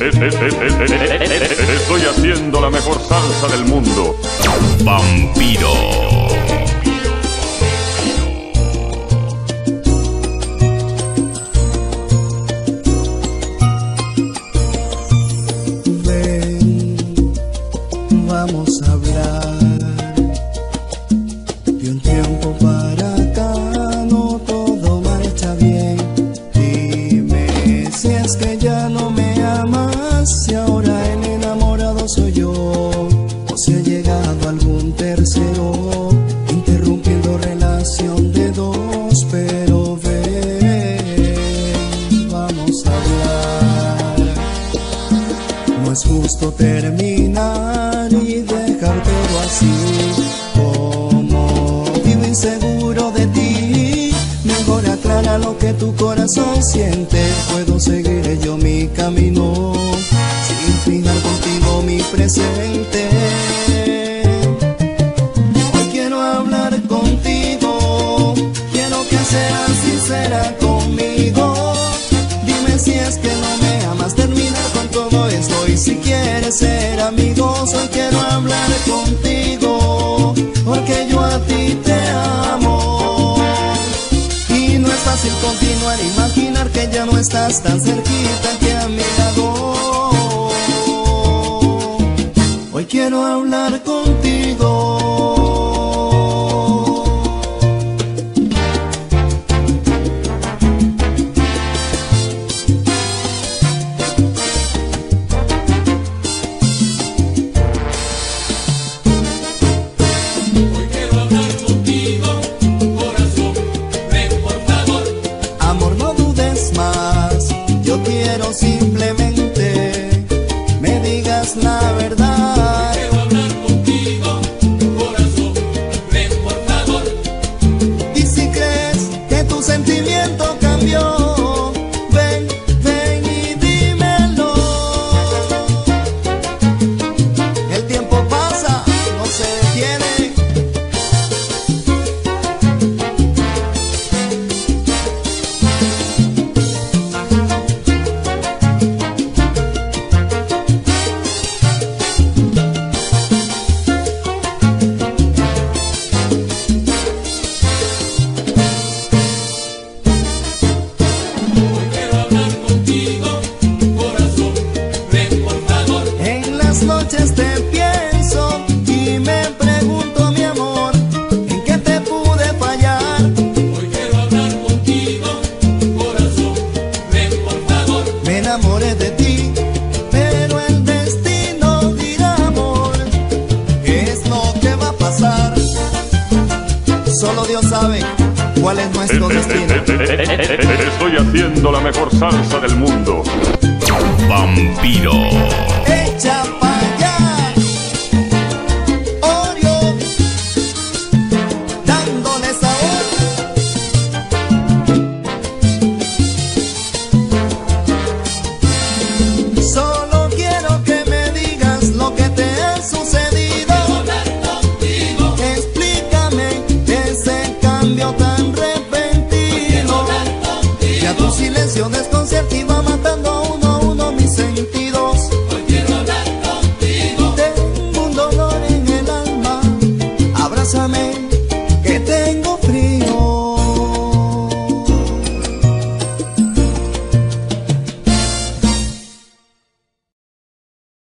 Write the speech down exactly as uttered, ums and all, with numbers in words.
Estoy haciendo la mejor salsa del mundo. Vampiro. Vamos a hablar de un tiempo para acá, no todo marcha bien. Dime si es que ya no me amas, si ahora el enamorado soy yo, o si ha llegado algún tercero interrumpiendo relación de dos. Pero ven, vamos a hablar. No es justo terminar y dejar todo así. Como vivo inseguro de ti, mejor aclara lo que tu corazón siente. Puedo seguir yo mi camino sin fijar contigo mi presente. Hoy quiero hablar contigo, quiero que seas sincera conmigo. Dime si es que no me amas, terminar con todo esto. Y si quieres ser amigos, hoy quiero hablar contigo, porque yo a ti te amo. Y no es fácil continuar, imaginar que ya no estás tan cerquita que a mi lado. Hoy quiero hablar contigo. Simplemente me digas la verdad. Quiero hablar contigo, corazón, ven por favor. Y si crees que tu sentimiento cambió, ven, ven y dímelo. El tiempo pasa, no se detiene. Noches te pienso y me pregunto, mi amor, ¿en qué te pude fallar? Hoy quiero hablar contigo, corazón, ven por favor. Me enamoré de ti, pero el destino dirá, amor, ¿qué es lo que va a pasar? Solo Dios sabe cuál es nuestro destino. Estoy haciendo la mejor salsa del mundo. Vampiro. Echa pa' allá, Orión, dándole sabor. Solo quiero que me digas lo que te ha sucedido. Contigo. Explícame ese cambio tan repentino. Quiero hablar contigo. Ya tu silencio desconcertado